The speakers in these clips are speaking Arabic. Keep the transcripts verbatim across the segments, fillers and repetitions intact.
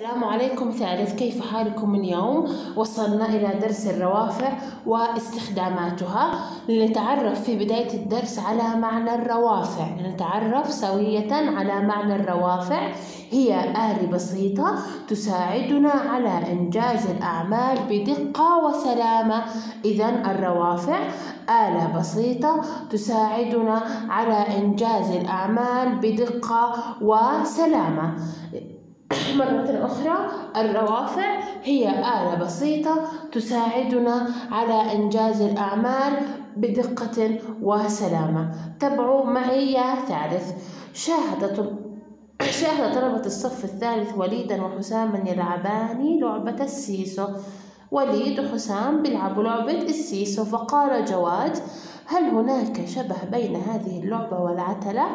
السلام عليكم ثالث، كيف حالكم اليوم؟ وصلنا إلى درس الروافع واستخداماتها. لنتعرف في بداية الدرس على معنى الروافع. لنتعرف سوية على معنى الروافع. هي آلة بسيطة تساعدنا على إنجاز الأعمال بدقة وسلامة. إذن الروافع آلة بسيطة تساعدنا على إنجاز الأعمال بدقة وسلامة. مرة أخرى، الروافع هي آلة بسيطة تساعدنا على إنجاز الأعمال بدقة وسلامة. تابعوا معي يا ثالث. شاهد شاهد طلبة الصف الثالث وليدا وحساما يلعبان لعبة السيسو. وليد وحسام بيلعبوا لعبة السيسو، فقال جواد: هل هناك شبه بين هذه اللعبة والعتلة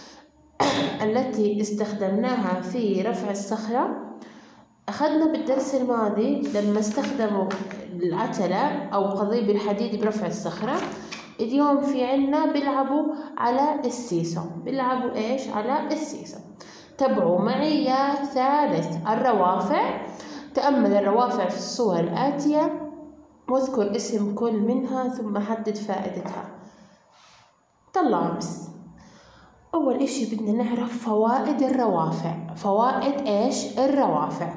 التي استخدمناها في رفع الصخرة؟ أخذنا بالدرس الماضي لما استخدموا العتلة أو قضيب الحديد برفع الصخرة. اليوم في عنا بيلعبوا على السيسو. بيلعبوا إيش؟ على السيسو. تابعوا معي يا ثالث. الروافع، تأمل الروافع في الصور الآتية واذكر اسم كل منها ثم حدد فائدتها. طلعوا بس. أول إشي بدنا نعرف فوائد الروافع. فوائد إيش؟ الروافع.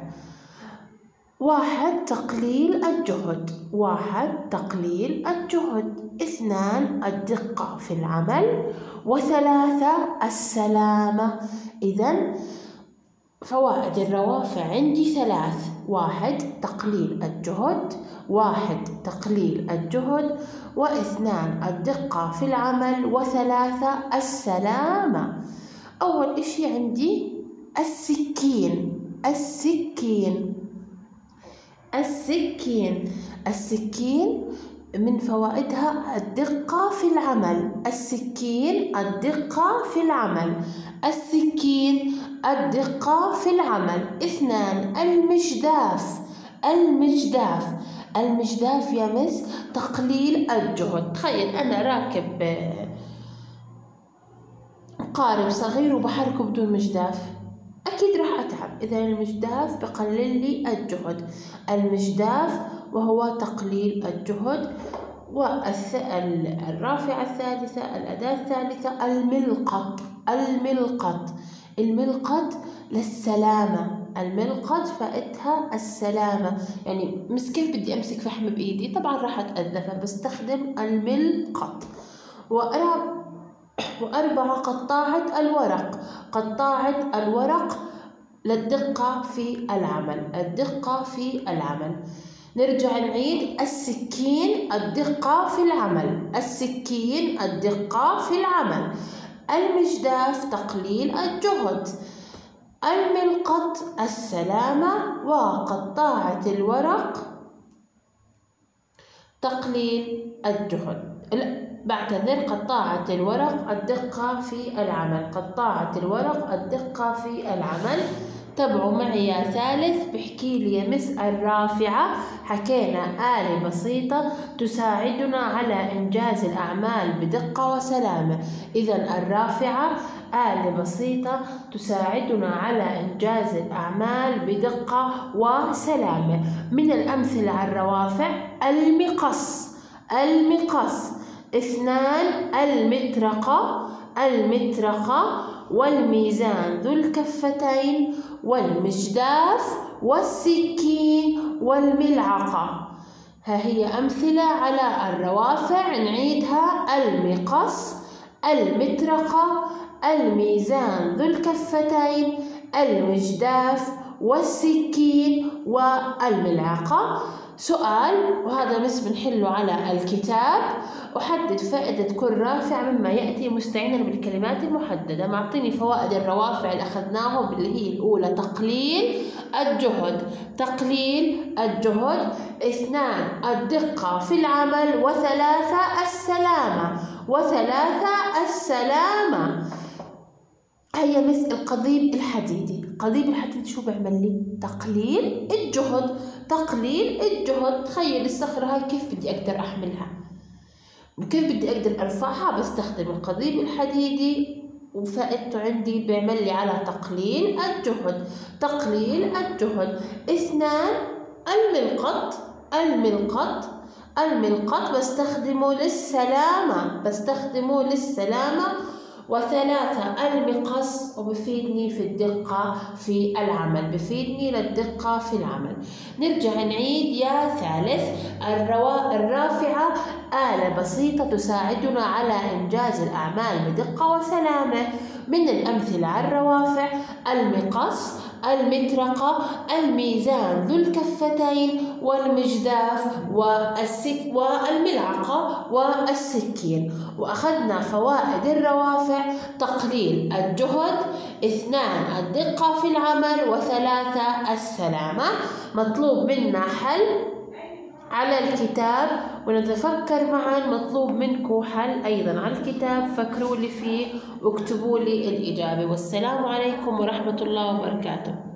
واحد، تقليل الجهد. واحد، تقليل الجهد. اثنان، الدقة في العمل. وثلاثة، السلامة. إذن فوائد الروافع عندي ثلاث. واحد، تقليل الجهد. واحد، تقليل الجهد. واثنان، الدقة في العمل. وثلاثة، السلامة. أول إشي عندي السكين. السكين السكين السكين من فوائدها الدقة في العمل. السكين الدقة في العمل. السكين الدقة في العمل. اثنان، المجداف. المجداف المجداف يا مس تقليل الجهد. تخيل أنا راكب قارب صغير وبحركه بدون مجداف، أكيد راح أتعب. إذا المجداف بقلل لي الجهد. المجداف وهو تقليل الجهد. والرافعة الثالثة، الأداة الثالثة، الملقط. الملقط الملقط للسلامة. الملقط فائدتها السلامة. يعني مس كيف بدي أمسك فحم بإيدي؟ طبعا راح أتأذى، فبستخدم الملقط. وأربعة وأربعة قطاعة الورق. قطاعة الورق للدقة في العمل. الدقة في العمل. نرجع نعيد. السكين الدقة في العمل. السكين الدقة في العمل. المجداف تقليل الجهد. الملقط السلامة. وقطاعة الورق تقليل الجهد. بعتذر، قطاعة الورق الدقة في العمل. قطاعة الورق الدقة في العمل. تابعوا معي يا ثالث. بحكي لي يا مس الرافعة حكينا آلة بسيطة تساعدنا على إنجاز الأعمال بدقة وسلامة. إذن الرافعة آلة بسيطة تساعدنا على إنجاز الأعمال بدقة وسلامة. من الأمثلة على الروافع: المقص. المقص. اثنان، المطرقة. المطرقة. والميزان ذو الكفتين. والمجداف. والسكين. والملعقة. ها هي أمثلة على الروافع، نعيدها: المقص. المطرقة. الميزان ذو الكفتين. المجداف. والسكين. والملعقة. سؤال، وهذا مس بنحله على الكتاب: أحدد فائدة كل رافع مما يأتي مستعينا بالكلمات المحددة. معطيني فوائد الروافع اللي أخذناهم، اللي هي الأولى تقليل الجهد. تقليل الجهد. اثنان، الدقة في العمل. وثلاثة، السلامة. وثلاثة، السلامة. هيا مس القضيب الحديدي. قضيب الحديد شو بيعمل لي؟ تقليل الجهد. تقليل الجهد. تخيل الصخرة هاي كيف بدي أقدر أحملها؟ وكيف بدي أقدر أرفعها؟ بستخدم القضيب الحديدي وفائدته عندي بيعمل لي على تقليل الجهد. تقليل الجهد. اثنان، الملقط. الملقط الملقط بستخدمه للسلامة بستخدمه للسلامة. وثلاثة، المقص، وبفيدني في الدقة في العمل بفيدني للدقة في العمل. نرجع نعيد. يا ثالث، الروا... الرافعة آلة بسيطة تساعدنا على إنجاز الأعمال بدقة وسلامة. من الأمثلة على الروافع: المقص، المطرقة، الميزان ذو الكفتين، والمجداف، والسك والملعقة والسكين. وأخذنا فوائد الروافع: تقليل الجهد، اثنان، الدقة في العمل، وثلاثة، السلامة. مطلوب منا حل على الكتاب ونتفكر معا. مطلوب منكم حل أيضا على الكتاب، فكروا لي فيه واكتبوا لي الإجابة. والسلام عليكم ورحمة الله وبركاته.